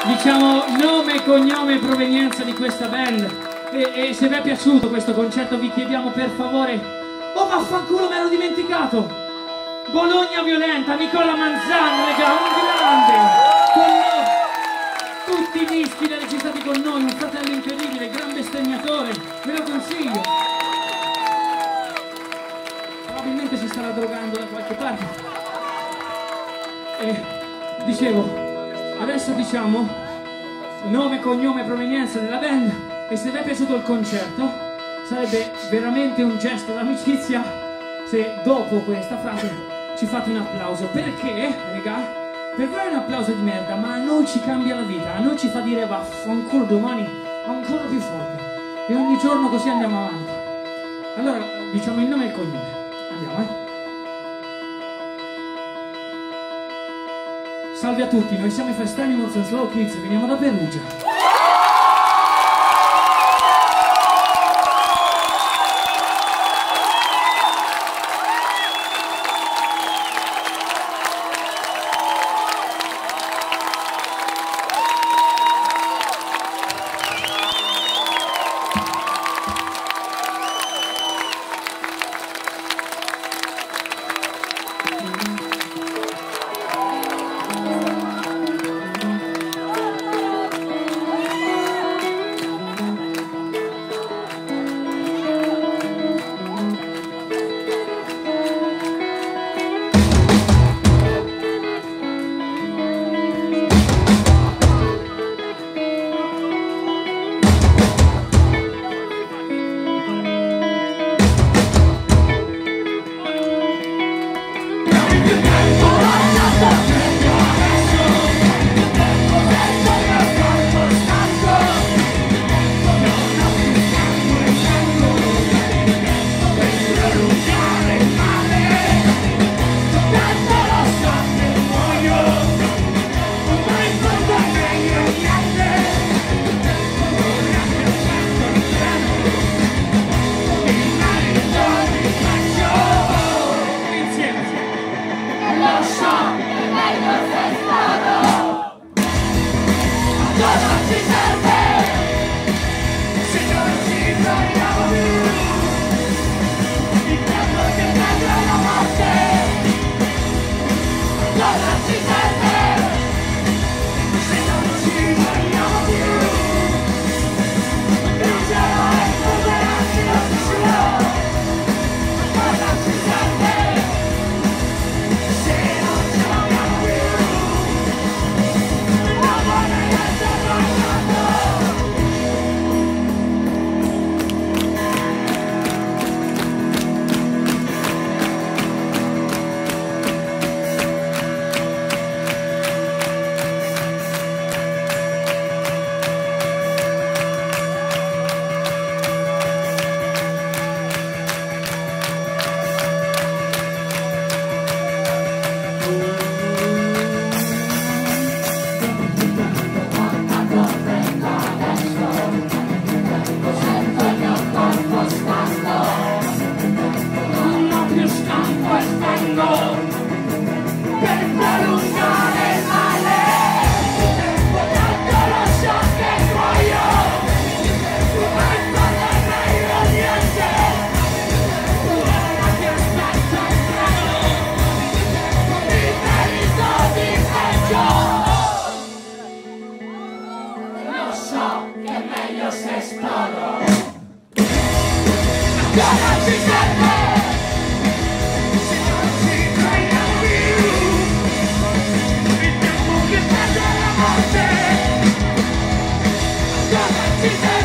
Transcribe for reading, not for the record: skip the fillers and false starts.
diciamo nome, cognome e provenienza di questa band. E se vi è piaciuto questo concerto vi chiediamo per favore... Oh vaffanculo, me l'ero dimenticato! Bologna Violenta, Nicola Manzano, raga, un grande! Con tutti i dischi da registrati con noi, un fratello incredibile, gran bestemmiatore, ve lo consiglio! Probabilmente si starà drogando da qualche parte. E dicevo, adesso diciamo nome, cognome e provenienza della band, e se vi è piaciuto il concerto sarebbe veramente un gesto d'amicizia se dopo questa frase ci fate un applauso, perché, raga, per voi è un applauso di merda, ma a noi ci cambia la vita, a noi ci fa dire vaffanculo domani ancora più forte, e ogni giorno così andiamo avanti. Allora diciamo il nome e il cognome, andiamo. Salve a tutti, noi siamo i Fast Animals and Slow Kids e veniamo da Perugia. She said